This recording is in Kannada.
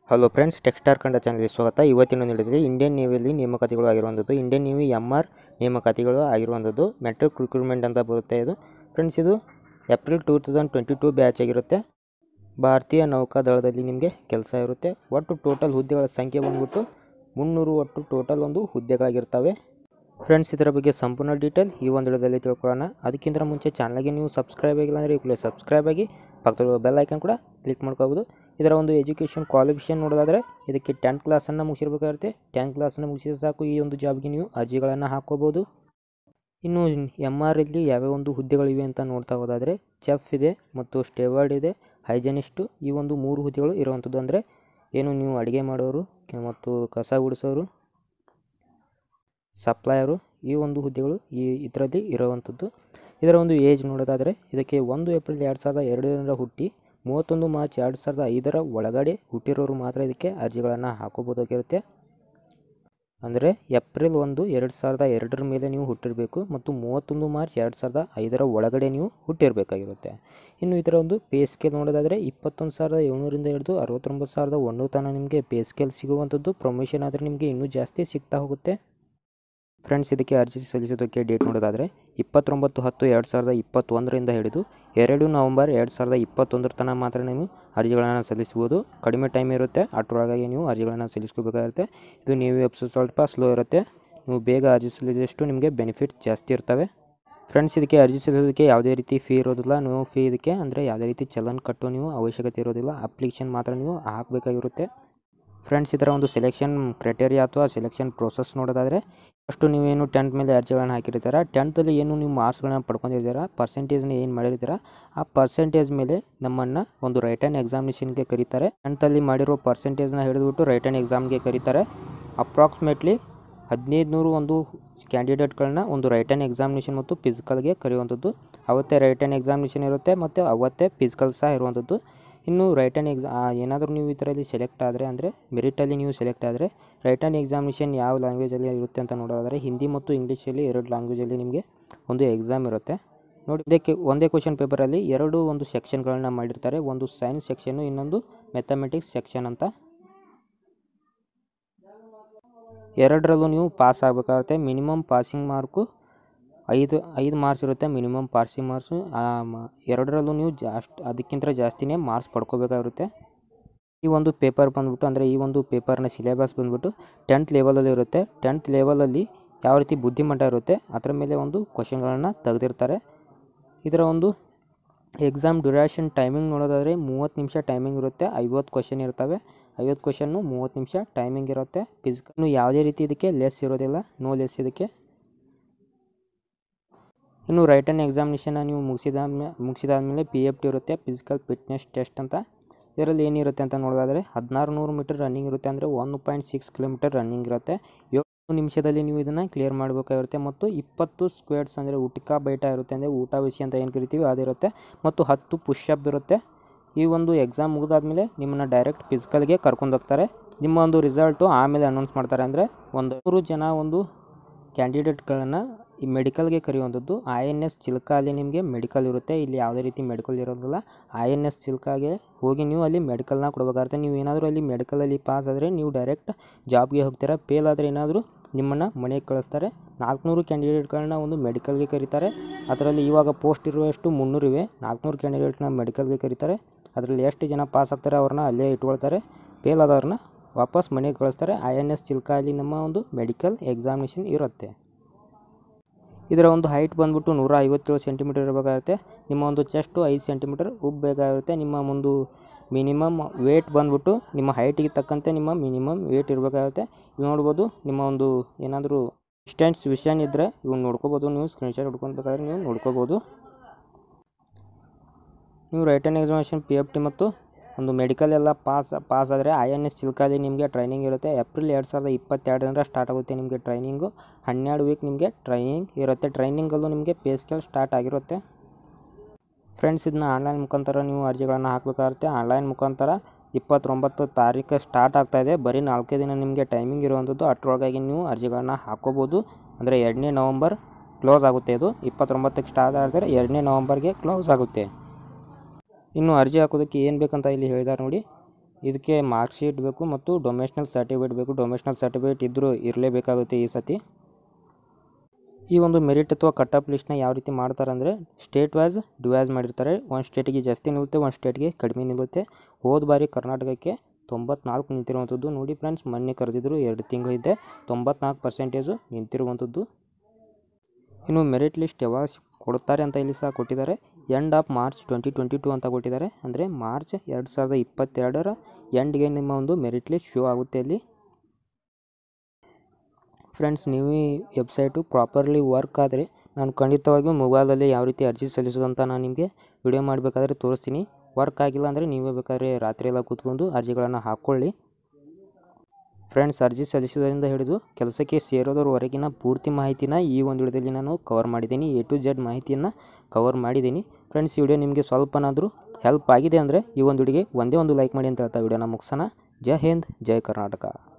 ಹಲೋ ಫ್ರೆಂಡ್ಸ್, ಟೆಕ್ಸ್ಟಾರ್ ಕನ್ನಡ ಚಾನಲ್ಗೆ ಸ್ವಾಗತ. ಇವತ್ತಿನ ನೀಡಿದರೆ ಇಂಡಿಯನ್ ನೇವಿಯಲ್ಲಿ ನೇಮಕಾತಿಗಳು ಆಗಿರುವಂಥದ್ದು. ಇಂಡಿಯನ್ ನೇವಿ MR ನೇಮಕಾತಿಗಳು ಆಗಿರುವಂಥದ್ದು. ಮೆಟ್ರಿಕ್ ರಿಕ್ರೂಟ್ಮೆಂಟ್ ಅಂತ ಬರುತ್ತೆ ಇದು. ಫ್ರೆಂಡ್ಸ್, ಇದು ಏಪ್ರಿಲ್ 2022 ಬ್ಯಾಚ್ ಆಗಿರುತ್ತೆ. ಭಾರತೀಯ ನೌಕಾದಳದಲ್ಲಿ ನಿಮಗೆ ಕೆಲಸ ಇರುತ್ತೆ. ಒಟ್ಟು ಟೋಟಲ್ ಹುದ್ದೆಗಳ ಸಂಖ್ಯೆ ಬಂದ್ಬಿಟ್ಟು 300 ಒಟ್ಟು ಟೋಟಲ್ ಒಂದು ಹುದ್ದೆಗಳಾಗಿರ್ತವೆ. ಫ್ರೆಂಡ್ಸ್, ಇದರ ಬಗ್ಗೆ ಸಂಪೂರ್ಣ ಡೀಟೇಲ್ ಈ ಒಂದು ವಿಡಿಯೋದಲ್ಲಿ ತಿಳ್ಕೊಳ್ಳೋಣ. ಅದಕ್ಕಿಂತ ಮುಂಚೆ ಚಾನಲ್ಗೆ ನೀವು ಸಬ್ಸ್ಕ್ರೈಬ್ ಆಗಿಲ್ಲ ಅಂದರೆ ಈಗಲೇ ಸಬ್ಸ್ಕ್ರೈಬ್ ಆಗಿ ಪಕ್ಕದ ಬೆಲ್ ಐಕನ್ ಕೂಡ ಕ್ಲಿಕ್ ಮಾಡ್ಕೋಬೋದು. ಇದರ ಒಂದು ಎಜುಕೇಷನ್ ಕ್ವಾಲಿಫಿಕೇಷನ್ ನೋಡೋದಾದರೆ ಇದಕ್ಕೆ 10th ಕ್ಲಾಸನ್ನು ಮುಗಿಸಿರಬೇಕಾಗುತ್ತೆ. 10th ಕ್ಲಾಸನ್ನು ಮುಗಿಸಿದ್ರೆ ಸಾಕು, ಈ ಒಂದು ಜಾಬ್ಗೆ ನೀವು ಅರ್ಜಿಗಳನ್ನು ಹಾಕ್ಕೋಬೋದು. ಇನ್ನು MR ಇಲ್ಲಿ ಯಾವ್ಯಾವ ಒಂದು ಹುದ್ದೆಗಳಿವೆ ಅಂತ ನೋಡ್ತಾ ಹೋದಾದರೆ ಚೆಫ್ ಇದೆ ಮತ್ತು ಸ್ಟೇವಾರ್ಡ್ ಇದೆ, ಹೈಜೆನಿಸ್ಟು, ಈ ಒಂದು 3 ಹುದ್ದೆಗಳು ಇರುವಂಥದ್ದು. ಅಂದರೆ ಏನು ನೀವು ಅಡುಗೆ ಮಾಡೋರು ಮತ್ತು ಕಸ ಗುಡಿಸೋರು, ಸಪ್ಲೈಯರು, ಈ ಒಂದು ಹುದ್ದೆಗಳು ಇದರಲ್ಲಿ ಇರುವಂಥದ್ದು. ಇದರ ಒಂದು ಏಜ್ ನೋಡೋದಾದರೆ ಇದಕ್ಕೆ 1 ಏಪ್ರಿಲ್ 2002 ಹುಟ್ಟಿ 31 ಮಾರ್ಚ್ 2005 ಒಳಗಡೆ ಹುಟ್ಟಿರೋರು ಮಾತ್ರ ಇದಕ್ಕೆ ಅರ್ಜಿಗಳನ್ನು ಹಾಕೋಬೋದಾಗಿರುತ್ತೆ. ಅಂದರೆ ಏಪ್ರಿಲ್ 1, 2002 ಮೇಲೆ ನೀವು ಹುಟ್ಟಿರಬೇಕು ಮತ್ತು 31 ಮಾರ್ಚ್ 2005 ಒಳಗಡೆ ನೀವು ಹುಟ್ಟಿರಬೇಕಾಗಿರುತ್ತೆ. ಇನ್ನು ಇದರ ಒಂದು ಪೇ ಸ್ಕೇಲ್ ನೋಡೋದಾದರೆ 21,700ರಿಂದ ಹಿಡಿದು 69,100 ತನಕ ನಿಮಗೆ ಪೇ ಸ್ಕೇಲ್ ಸಿಗುವಂಥದ್ದು. ಪ್ರಮೋಷನ್ ಆದರೆ ನಿಮಗೆ ಇನ್ನೂ ಜಾಸ್ತಿ ಸಿಗ್ತಾ ಹೋಗುತ್ತೆ. ಫ್ರೆಂಡ್ಸ್, ಇದಕ್ಕೆ ಅರ್ಜಿ ಸಲ್ಲಿಸೋದಕ್ಕೆ ಡೇಟ್ ನೋಡೋದಾದರೆ 29/10/2021 ಹಿಡಿದು 2 ನವಂಬರ್ 2021 ತನಕ ಮಾತ್ರ ನೀವು ಅರ್ಜಿಗಳನ್ನು ಸಲ್ಲಿಸ್ಬೋದು. ಕಡಿಮೆ ಟೈಮ್ ಇರುತ್ತೆ, ಅಷ್ಟರೊಳಗಾಗಿ ನೀವು ಅರ್ಜಿಗಳನ್ನು ಸಲ್ಲಿಸ್ಕೋಬೇಕಾಗುತ್ತೆ. ಇದು ನೀವು ವೆಬ್ಸೈಟ್ ಸ್ವಲ್ಪ ಸ್ಲೋ ಇರುತ್ತೆ. ನೀವು ಬೇಗ ಅರ್ಜಿ ಸಲ್ಲಿಸಿದಷ್ಟು ನಿಮಗೆ ಬೆನಿಫಿಟ್ಸ್ ಜಾಸ್ತಿ ಇರ್ತವೆ. ಫ್ರೆಂಡ್ಸ್, ಇದಕ್ಕೆ ಅರ್ಜಿ ಸಲ್ಲಿಸೋದಕ್ಕೆ ಯಾವುದೇ ರೀತಿ ಫೀ ಇರೋದಿಲ್ಲ. ನೀವು ಫೀ ಇದಕ್ಕೆ ಅಂದರೆ ಯಾವುದೇ ರೀತಿ ಚಲನ್ ಕಟ್ಟೋ ನೀವು ಅವಶ್ಯಕತೆ ಇರೋದಿಲ್ಲ. ಅಪ್ಲಿಕೇಶನ್ ಮಾತ್ರ ನೀವು ಹಾಕಬೇಕಾಗಿರುತ್ತೆ. ಫ್ರೆಂಡ್ಸ್, ಇದರ ಒಂದು ಸೆಲೆಕ್ಷನ್ ಕ್ರೈಟೇರಿಯಾ ಅಥವಾ ಸೆಲೆಕ್ಷನ್ ಪ್ರೋಸೆಸ್ ನೋಡೋದಾದರೆ ಫಸ್ಟು ನೀವೇನು 10th ಮೇಲೆ ಅರ್ಜಿಗಳನ್ನು ಹಾಕಿರ್ತೀರ, 10th ಏನು ನೀವು ಮಾರ್ಕ್ಸ್ಗಳನ್ನ ಪಡ್ಕೊಂಡಿರ್ತೀರ, ಪರ್ಸೆಂಟೇಜ್ನ ಏನು ಮಾಡಿರ್ತೀರ, ಆ ಪರ್ಸೆಂಟೇಜ್ ಮೇಲೆ ನಮ್ಮನ್ನು ಒಂದು ರೈಟನ್ ಎಕ್ಸಾಮಿನೇಷನ್ಗೆ ಕರೀತಾರೆ. 10th ಮಾಡಿರೋ ಪರ್ಸೆಂಟೇಜ್ನ ಹಿಡಿದುಬಿಟ್ಟು ರೈಟನ್ ಎಕ್ಸಾಮ್ಗೆ ಕರೀತಾರೆ. ಅಪ್ರಾಕ್ಸಿಮೇಟ್ಲಿ 1500 ಒಂದು ಕ್ಯಾಂಡಿಡೇಟ್ಗಳನ್ನ ಒಂದು ರೈಟನ್ ಎಕ್ಸಾಮಿನೇಷನ್ ಮತ್ತು ಫಿಸಿಕಲ್ಗೆ ಕರೆಯುವಂಥದ್ದು. ಅವತ್ತೇ ರೈಟನ್ ಎಕ್ಸಾಮಿನೇಷನ್ ಇರುತ್ತೆ ಮತ್ತು ಅವತ್ತೇ ಫಿಸಿಕಲ್ ಸಹ ಇರುವಂಥದ್ದು. ಇನ್ನು ರೈಟನ್ ಏನಾದರೂ ನೀವು ಇದರಲ್ಲಿ ಸೆಲೆಕ್ಟ್ ಆದರೆ, ಅಂದರೆ ಮೆರಿಟಲ್ಲಿ ನೀವು ಸೆಲೆಕ್ಟ್ ಆದರೆ ರೈಟನ್ ಎಕ್ಸಾಮಿನೇಷನ್ ಯಾವ ಲ್ಯಾಂಗ್ವೇಜಲ್ಲಿ ಇರುತ್ತೆ ಅಂತ ನೋಡೋದಾದರೆ ಹಿಂದಿ ಮತ್ತು ಇಂಗ್ಲೀಷಲ್ಲಿ 2 ಲ್ಯಾಂಗ್ವೇಜಲ್ಲಿ ನಿಮಗೆ ಒಂದು ಎಕ್ಸಾಮ್ ಇರುತ್ತೆ. ನೋಡಿ, ಒಂದೇ ಕ್ವಶನ್ ಪೇಪರಲ್ಲಿ 2 ಒಂದು ಸೆಕ್ಷನ್ಗಳನ್ನ ಮಾಡಿರ್ತಾರೆ. ಒಂದು ಸೈನ್ಸ್ ಸೆಕ್ಷನ್ನು, ಇನ್ನೊಂದು ಮ್ಯಾಥಮೆಟಿಕ್ಸ್ ಸೆಕ್ಷನ್ ಅಂತ. ಎರಡರಲ್ಲೂ ನೀವು ಪಾಸ್ ಆಗಬೇಕಾಗುತ್ತೆ. ಮಿನಿಮಮ್ ಪಾಸಿಂಗ್ ಮಾರ್ಕು 5 ಮಾರ್ಕ್ಸ್ ಇರುತ್ತೆ. ಮಿನಿಮಮ್ ಪಾಸಿಂಗ್ ಮಾರ್ಕ್ಸು ಎರಡರಲ್ಲೂ ನೀವು ಅದಕ್ಕಿಂತ ಜಾಸ್ತಿನೇ ಮಾರ್ಕ್ಸ್ ಪಡ್ಕೋಬೇಕಾಗಿರುತ್ತೆ. ಈ ಒಂದು ಪೇಪರ್ ಬಂದ್ಬಿಟ್ಟು, ಅಂದರೆ ಈ ಒಂದು ಪೇಪರ್ನ ಸಿಲೆಬಸ್ ಬಂದ್ಬಿಟ್ಟು 10th ಲೆವೆಲಲ್ಲಿ ಇರುತ್ತೆ. 10th ಲೆವೆಲಲ್ಲಿ ಯಾವ ರೀತಿ ಬುದ್ಧಿಮಟ್ಟ ಇರುತ್ತೆ ಅದರ ಮೇಲೆ ಒಂದು ಕ್ವಶನ್ಗಳನ್ನು ತೆಗೆದಿರ್ತಾರೆ. ಇದರ ಒಂದು ಎಕ್ಸಾಮ್ ಡ್ಯೂರೇಷನ್ ಟೈಮಿಂಗ್ ನೋಡೋದಾದರೆ 30 ನಿಮಿಷ ಟೈಮಿಂಗ್ ಇರುತ್ತೆ. 50 ಕ್ವಶನ್ ಇರ್ತವೆ. 50 ಕ್ವಶನ್ನು 30 ನಿಮಿಷ ಟೈಮಿಂಗ್ ಇರುತ್ತೆ. ಫಿಸಿಕಲ್ ಯಾವುದೇ ರೀತಿ ಇದಕ್ಕೆ ಲೆಸ್ ಇರೋದಿಲ್ಲ, ನೋ ಲೆಸ್ ಇದಕ್ಕೆ. ಇನ್ನು ರೈಟನ್ ಎಕ್ಸಾಮಿನೇಷನ್ನ ನೀವು ಮುಗಿಸಿದಾದ್ಮೇಲೆ PFT ಇರುತ್ತೆ, ಫಿಸಿಕಲ್ ಫಿಟ್ನೆಸ್ ಟೆಸ್ಟ್ ಅಂತ. ಇದರಲ್ಲಿ ಏನಿರುತ್ತೆ ಅಂತ ನೋಡೋದಾದರೆ 1600 ಮೀಟರ್ ರನ್ನಿಂಗ್ ಇರುತ್ತೆ. ಅಂದರೆ 1.6 ಕಿಲೋಮೀಟರ್ ರನ್ನಿಂಗ್ ಇರುತ್ತೆ. 7 ನಿಮಿಷದಲ್ಲಿ ನೀವು ಇದನ್ನು ಕ್ಲಿಯರ್ ಮಾಡಬೇಕಾಗಿರುತ್ತೆ. ಮತ್ತು 20 ಸ್ಕ್ವೇಟ್ಸ್ ಅಂದರೆ ಊಟಕ ಬೈಟ ಇರುತ್ತೆ, ಅಂದರೆ ಊಟ ಬಿಸಿ ಅಂತ ಏನು ಕರಿತೀವಿ ಅದಿರುತ್ತೆ. ಮತ್ತು 10 ಪುಷಪ್ ಇರುತ್ತೆ. ಈ ಒಂದು ಎಕ್ಸಾಮ್ ಮುಗಿದಾದ್ಮೇಲೆ ನಿಮ್ಮನ್ನು ಡೈರೆಕ್ಟ್ ಫಿಸಿಕಲ್ಗೆ ಕರ್ಕೊಂಡೋಗ್ತಾರೆ. ನಿಮ್ಮ ಒಂದು ರಿಸಲ್ಟು ಆಮೇಲೆ ಅನೌನ್ಸ್ ಮಾಡ್ತಾರೆ. ಅಂದರೆ 100 ಜನ ಒಂದು ಕ್ಯಾಂಡಿಡೇಟ್ಗಳನ್ನು ಈ ಮೆಡಿಕಲ್ಗೆ ಕರೆಯುವಂಥದ್ದು. INS ಚಿಲ್ಕ ಅಲ್ಲಿ ನಿಮಗೆ ಮೆಡಿಕಲ್ ಇರುತ್ತೆ. ಇಲ್ಲಿ ಯಾವುದೇ ರೀತಿ ಮೆಡಿಕಲ್ ಇರೋದಿಲ್ಲ. INS ಚಿಲ್ಕಾಗೆ ಹೋಗಿ ನೀವು ಅಲ್ಲಿ ಮೆಡಿಕಲ್ನ ಕೊಡಬೇಕಾಗುತ್ತೆ. ನೀವು ಏನಾದರೂ ಅಲ್ಲಿ ಮೆಡಿಕಲಲ್ಲಿ ಪಾಸ್ ಆದರೆ ನೀವು ಡೈರೆಕ್ಟ್ ಜಾಬ್ಗೆ ಹೋಗ್ತೀರಾ. ಫೇಲ್ ಆದರೆ ಏನಾದರೂ ನಿಮ್ಮನ್ನು ಮನೆಗೆ ಕಳಿಸ್ತಾರೆ. 400 ಕ್ಯಾಂಡಿಡೇಟ್ಗಳನ್ನ ಒಂದು ಮೆಡಿಕಲ್ಗೆ ಕರೀತಾರೆ. ಅದರಲ್ಲಿ ಇವಾಗ ಪೋಸ್ಟ್ ಇರುವಷ್ಟು 300 ಇವೆ. 400 ಕ್ಯಾಂಡಿಡೇಟ್ನ ಮೆಡಿಕಲ್ಗೆ ಕರೀತಾರೆ. ಅದರಲ್ಲಿ ಎಷ್ಟು ಜನ ಪಾಸ್ ಆಗ್ತಾರೆ ಅವ್ರನ್ನ ಅಲ್ಲೇ ಇಟ್ಕೊಳ್ತಾರೆ. ಫೇಲ್ ಆದವ್ರನ್ನ ವಾಪಸ್ ಮನೆಗೆ ಕಳಿಸ್ತಾರೆ. INS ಚಿಲ್ಕ ಅಲ್ಲಿ ನಮ್ಮ ಒಂದು ಮೆಡಿಕಲ್ ಎಕ್ಸಾಮಿನೇಷನ್ ಇರುತ್ತೆ. ಇದರ ಒಂದು ಹೈಟ್ ಬಂದ್ಬಿಟ್ಟು 157 ಸೆಂಟಿಮೀಟರ್ ಇರಬೇಕಾಗುತ್ತೆ. ನಿಮ್ಮ ಒಂದು ಚೆಸ್ಟು 5 ಸೆಂಟಿಮೀಟರ್ ಉಬ್ಬಬೇಕಾಗುತ್ತೆ. ನಿಮ್ಮ ಒಂದು ಮಿನಿಮಮ್ ವೇಟ್ ಬಂದ್ಬಿಟ್ಟು ನಿಮ್ಮ ಹೈಟಿಗೆ ತಕ್ಕಂತೆ ನಿಮ್ಮ ಮಿನಿಮಮ್ ವೇಟ್ ಇರಬೇಕಾಗುತ್ತೆ. ನೀವು ನೋಡ್ಬೋದು, ನಿಮ್ಮ ಒಂದು ಏನಾದರೂ ಡಿಸ್ಟೆನ್ಸ್ ವಿಷನ್ ಇದ್ದರೆ ಇವ್ನು ನೋಡ್ಕೋಬೋದು. ನೀವು ಸ್ಕ್ರೀನ್ಶಾಟ್ ಹೊಡ್ಕೊಬೇಕಾದ್ರೆ ನೀವು ನೋಡ್ಕೋಬೋದು. ನೀವು ರೈಟನ್ ಎಕ್ಸಾಮಿನೇಷನ್ PFT ಮತ್ತು ಒಂದು ಮೆಡಿಕಲ್ ಎಲ್ಲ ಪಾಸ್ ಆದರೆ INS ಚಿಲ್ಕಾಲಿ ನಿಮಗೆ ಟ್ರೈನಿಂಗ್ ಇರುತ್ತೆ. ಏಪ್ರಿಲ್ 2022 ಸ್ಟಾರ್ಟ್ ಆಗುತ್ತೆ ನಿಮಗೆ ಟ್ರೈನಿಂಗು. 12 ವೀಕ್ ನಿಮಗೆ ಟ್ರೈನಿಂಗ್ ಇರುತ್ತೆ. ಟ್ರೈನಿಂಗಲ್ಲೂ ನಿಮಗೆ ಪೇ ಸ್ಕೇಲ್ ಸ್ಟಾರ್ಟ್ ಆಗಿರುತ್ತೆ. ಫ್ರೆಂಡ್ಸ್, ಇದನ್ನ ಆನ್ಲೈನ್ ಮುಖಾಂತರ ನೀವು ಅರ್ಜಿಗಳನ್ನು ಹಾಕಬೇಕಾಗುತ್ತೆ. ಆನ್ಲೈನ್ ಮುಖಾಂತರ 29 ತಾರೀಕು ಸ್ಟಾರ್ಟ್ ಆಗ್ತಾಯಿದೆ. ಬರೀ 4 ದಿನ ನಿಮಗೆ ಟೈಮಿಂಗ್ ಇರುವಂಥದ್ದು. ಅಷ್ಟರೊಳಗಾಗಿ ನೀವು ಅರ್ಜಿಗಳನ್ನು ಹಾಕ್ಕೋಬೋದು. ಅಂದರೆ 2ನೇ ನವಂಬರ್ ಕ್ಲೋಸ್ ಆಗುತ್ತೆ. ಇದು 29ಕ್ಕೆ ಸ್ಟಾರ್ಟ್ ಆದರೆ 2ನೇ ನವಂಬರ್ಗೆ ಕ್ಲೋಸ್ ಆಗುತ್ತೆ. ಇನ್ನು ಅರ್ಜಿ ಹಾಕೋದಕ್ಕೆ ಏನು ಬೇಕಂತ ಇಲ್ಲಿ ಹೇಳಿದ್ದಾರೆ ನೋಡಿ. ಇದಕ್ಕೆ ಮಾರ್ಕ್ ಶೀಟ್ ಬೇಕು ಮತ್ತು ಡೊಮೇಷನಲ್ ಸರ್ಟಿಫಿಕೇಟ್ ಬೇಕು. ಡೊಮೇಷನಲ್ ಸರ್ಟಿಫಿಕೇಟ್ ಇದ್ದರೂ ಇರಲೇಬೇಕಾಗುತ್ತೆ ಈ ಸತಿ. ಈ ಒಂದು ಮೆರಿಟ್ ಅಥವಾ ಕಟ್ ಆಫ್ ಲಿಸ್ಟ್ನ ಯಾವ ರೀತಿ ಮಾಡ್ತಾರೆ ಅಂದರೆ ಸ್ಟೇಟ್ ವೈಸ್ ಡಿವೈಸ್ ಮಾಡಿರ್ತಾರೆ. ಒಂದು ಸ್ಟೇಟಿಗೆ ಜಾಸ್ತಿ ನಿಲ್ಲುತ್ತೆ, ಒಂದು ಸ್ಟೇಟ್ಗೆ ಕಡಿಮೆ ನಿಲ್ಲುತ್ತೆ. ಹೋದ ಬಾರಿ ಕರ್ನಾಟಕಕ್ಕೆ 94 ನಿಂತಿರುವಂಥದ್ದು. ನೋಡಿ ಫ್ರೆಂಡ್ಸ್, ಮೊನ್ನೆ ಕರೆದಿದ್ರು 2 ತಿಂಗಳಿದೆ 94% ನಿಂತಿರುವಂಥದ್ದು. ಇನ್ನು ಮೆರಿಟ್ ಲಿಸ್ಟ್ ಯಾವಾಗ ಕೊಡ್ತಾರೆ ಅಂತ ಇಲ್ಲಿ ಸಹ ಕೊಟ್ಟಿದ್ದಾರೆ. ಎಂಡ್ ಆಫ್ ಮಾರ್ಚ್ 2022 ಅಂತ ಕೊಟ್ಟಿದ್ದಾರೆ. ಅಂದರೆ ಮಾರ್ಚ್ 2022 ಎಂಡ್ಗೆ ನಿಮ್ಮ ಒಂದು ಮೆರಿಟ್ ಲಿಸ್ಟ್ ಶೋ ಆಗುತ್ತೆ ಅಲ್ಲಿ. ಫ್ರೆಂಡ್ಸ್, ನೀವು ಈ ವೆಬ್ಸೈಟು ಪ್ರಾಪರ್ಲಿ ವರ್ಕ್ ಆದರೆ ನಾನು ಖಂಡಿತವಾಗಿಯೂ ಮೊಬೈಲಲ್ಲಿ ಯಾವ ರೀತಿ ಅರ್ಜಿ ಸಲ್ಲಿಸೋದಂತ ನಾನು ನಿಮಗೆ ವಿಡಿಯೋ ಮಾಡಬೇಕಾದ್ರೆ ತೋರಿಸ್ತೀನಿ. ವರ್ಕ್ ಆಗಿಲ್ಲ ಅಂದರೆ ನೀವೇ ಬೇಕಾದ್ರೆ ರಾತ್ರಿ ಎಲ್ಲ ಕೂತ್ಕೊಂಡು ಅರ್ಜಿಗಳನ್ನು ಹಾಕ್ಕೊಳ್ಳಿ. ಫ್ರೆಂಡ್ಸ್, ಅರ್ಜಿ ಸಲ್ಲಿಸೋದ್ರಿಂದ ಹಿಡಿದು ಕೆಲಸಕ್ಕೆ ಸೇರೋದರವರೆಗಿನ ಪೂರ್ತಿ ಮಾಹಿತಿನ ಈ ಒಂದು ವಿಡಿಯೋದಲ್ಲಿ ನಾನು ಕವರ್ ಮಾಡಿದ್ದೀನಿ. A to Z ಮಾಹಿತಿಯನ್ನು ಕವರ್ ಮಾಡಿದ್ದೀನಿ. ಫ್ರೆಂಡ್ಸ್, ಈ ವಿಡಿಯೋ ನಿಮಗೆ ಸ್ವಲ್ಪನಾದರೂ ಹೆಲ್ಪ್ ಆಗಿದೆ ಅಂದರೆ ಈ ಒಂದು ವಿಡಿಯೋಗೆ ಒಂದೇ ಒಂದು ಲೈಕ್ ಮಾಡಿ ಅಂತ ಹೇಳ್ತಾ ವಿಡಿಯೋನ ಮುಗಿಸೋಣ. ಜೈ ಹಿಂದ್, ಜೈ ಕರ್ನಾಟಕ.